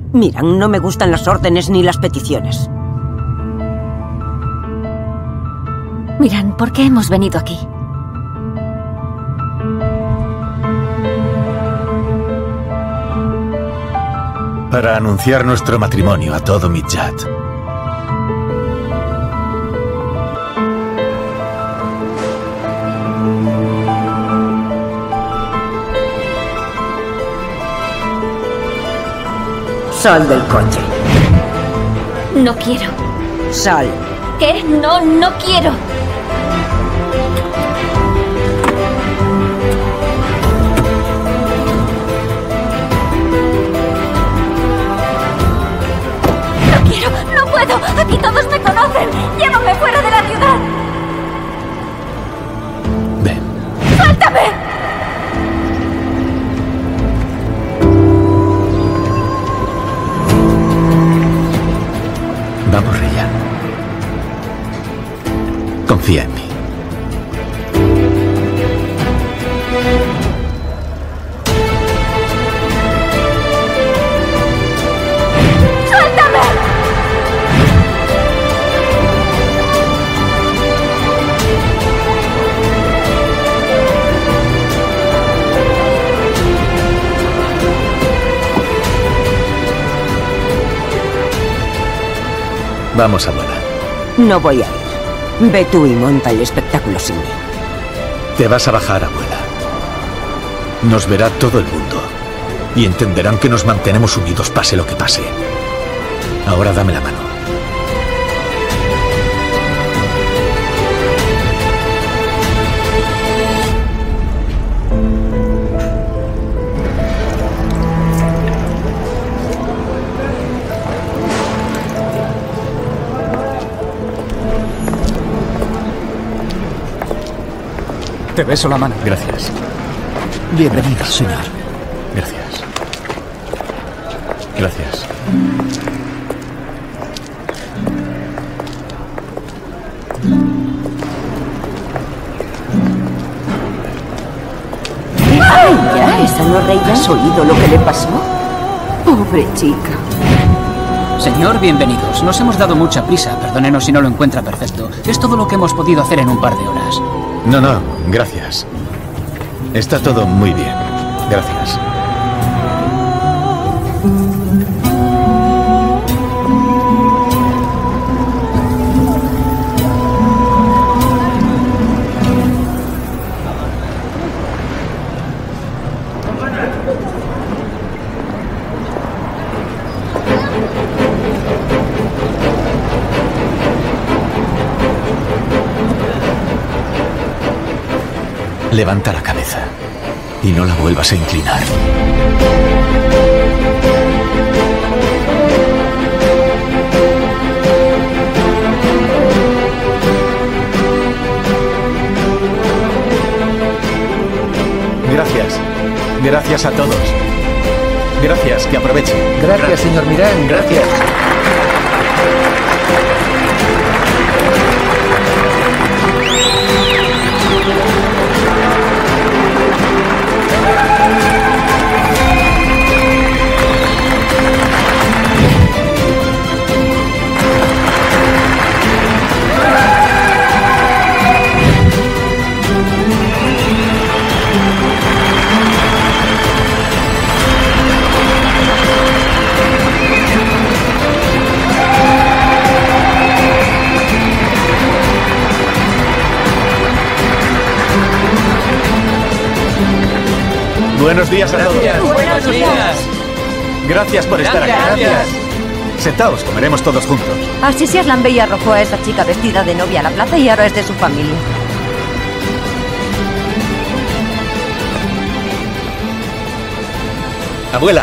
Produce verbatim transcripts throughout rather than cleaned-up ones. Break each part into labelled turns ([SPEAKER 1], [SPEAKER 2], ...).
[SPEAKER 1] Miran, no me gustan las órdenes ni las peticiones.
[SPEAKER 2] Miran, ¿por qué hemos venido aquí?
[SPEAKER 3] Para anunciar nuestro matrimonio a todo Midjat.
[SPEAKER 1] Sal del coche.
[SPEAKER 2] No quiero.
[SPEAKER 1] Sal.
[SPEAKER 2] ¿Qué? No, no quiero. No quiero, no puedo. Aquí todos me conocen. Llévame fuera de la ciudad.
[SPEAKER 3] Ven.
[SPEAKER 2] ¡Suéltame!
[SPEAKER 3] Vamos, Reyyan. Confía en mí.
[SPEAKER 2] ¡Suéltame!
[SPEAKER 3] Vamos, abuela.
[SPEAKER 1] No voy a ir. Ve tú y monta el espectáculo sin mí.
[SPEAKER 3] Te vas a bajar, abuela. Nos verá todo el mundo. Y entenderán que nos mantenemos unidos pase lo que pase. Ahora dame la mano.
[SPEAKER 4] Te beso la mano.
[SPEAKER 3] Gracias.
[SPEAKER 5] Bienvenido, señor.
[SPEAKER 3] Gracias. Gracias.
[SPEAKER 1] ¿Ya? ¿Esa no, Reyyan? ¿Has oído lo que le pasó? Pobre chica.
[SPEAKER 4] Señor, bienvenidos. Nos hemos dado mucha prisa. Perdónenos si no lo encuentra perfecto. Es todo lo que hemos podido hacer en un par de horas.
[SPEAKER 3] No, no, gracias. Está todo muy bien. Gracias. Levanta la cabeza y no la vuelvas a inclinar. Gracias. Gracias a todos. Gracias, que aprovechen.
[SPEAKER 5] Gracias,
[SPEAKER 3] Gracias.
[SPEAKER 5] señor Mirán. Gracias.
[SPEAKER 3] Buenos días a todos.
[SPEAKER 4] Buenos días.
[SPEAKER 3] Gracias por estar aquí.
[SPEAKER 4] Gracias.
[SPEAKER 3] Sentaos, comeremos todos juntos.
[SPEAKER 6] Así se Aslan Bey arrojó a esa chica vestida de novia a la plaza y ahora es de su familia.
[SPEAKER 3] Abuela.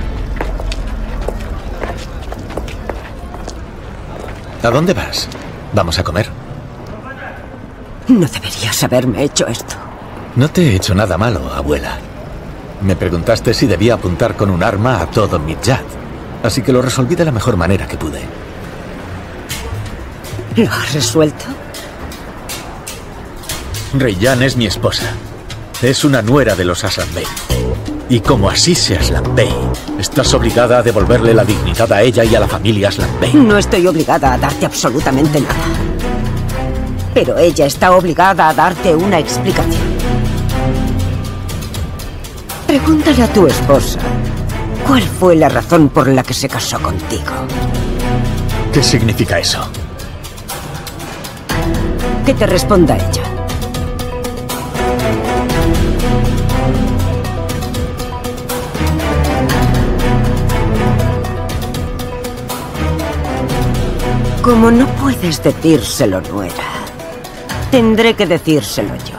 [SPEAKER 3] ¿A dónde vas? Vamos a comer.
[SPEAKER 1] No deberías haberme hecho esto.
[SPEAKER 3] No te he hecho nada malo, abuela. Me preguntaste si debía apuntar con un arma a todo Midjat, así que lo resolví de la mejor manera que pude.
[SPEAKER 1] ¿Lo has resuelto?
[SPEAKER 3] Reyyan es mi esposa. Es una nuera de los Aslan Bey. Y como así se Aslan Bey, estás obligada a devolverle la dignidad a ella y a la familia Aslan Bey.
[SPEAKER 1] No estoy obligada a darte absolutamente nada. Pero ella está obligada a darte una explicación. Pregúntale a tu esposa cuál fue la razón por la que se casó contigo.
[SPEAKER 3] ¿Qué significa eso?
[SPEAKER 1] Que te responda ella. Como no puedes decírselo, nuera, tendré que decírselo yo.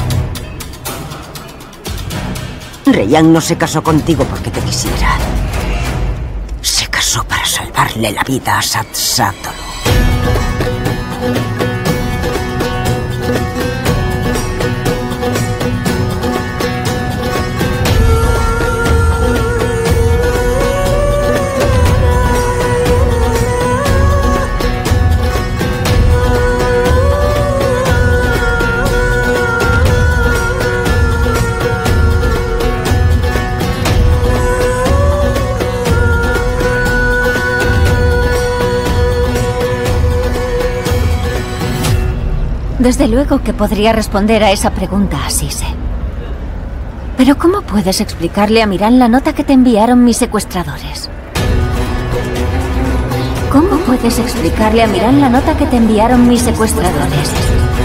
[SPEAKER 1] Rayán no se casó contigo porque te quisiera. Se casó para salvarle la vida a Satsátolo.
[SPEAKER 2] Desde luego que podría responder a esa pregunta, Asise. Pero ¿cómo puedes explicarle a Miran la nota que te enviaron mis secuestradores? ¿Cómo puedes explicarle a Miran la nota que te enviaron mis secuestradores?